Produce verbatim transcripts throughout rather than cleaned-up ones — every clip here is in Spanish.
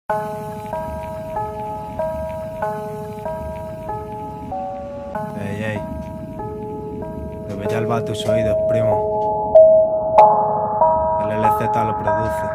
Ey, ey. Debe ya alba a tus oídos, primo. El L Z lo produce.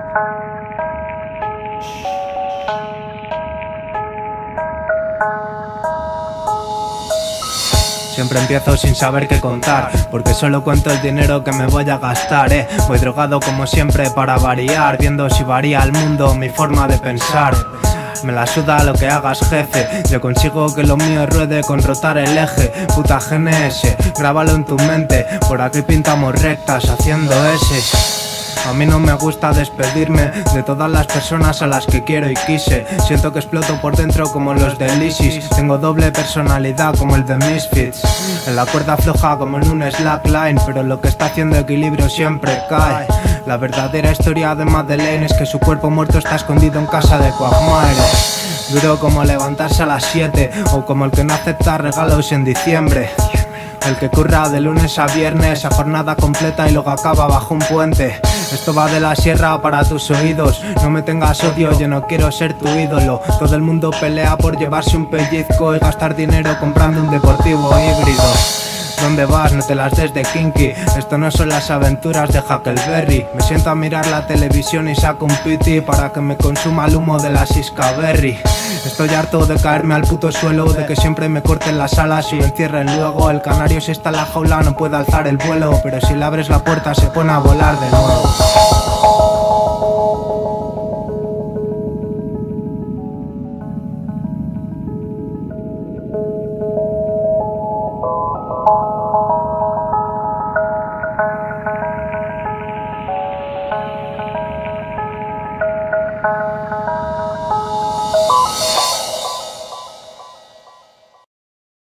Siempre empiezo sin saber qué contar, porque solo cuento el dinero que me voy a gastar, eh. Voy drogado como siempre para variar, viendo si varía el mundo mi forma de pensar. Me la suda lo que hagas, jefe. Yo consigo que lo mío ruede con rotar el eje. Puta G N S, grábalo en tu mente. Por aquí pintamos rectas haciendo ese. A mí no me gusta despedirme de todas las personas a las que quiero y quise. Siento que exploto por dentro como los de ISIS. Tengo doble personalidad como el de Misfits. En la cuerda floja como en un slackline, pero lo que está haciendo equilibrio siempre cae. La verdadera historia de Madeleine es que su cuerpo muerto está escondido en casa de Quagmire. Duro como levantarse a las siete, o como el que no acepta regalos en diciembre. El que curra de lunes a viernes a jornada completa y luego acaba bajo un puente. Esto va de la sierra para tus oídos. No me tengas odio, yo no quiero ser tu ídolo. Todo el mundo pelea por llevarse un pellizco y gastar dinero comprando un deportivo híbrido. ¿Dónde vas? No te las des de kinky. Esto no son las aventuras de Huckleberry. Me siento a mirar la televisión y saco un piti para que me consuma el humo de la Siscaberry. Estoy harto de caerme al puto suelo, de que siempre me corten las alas y me encierren luego. El canario si está en la jaula no puede alzar el vuelo, pero si le abres la puerta se pone a volar de nuevo.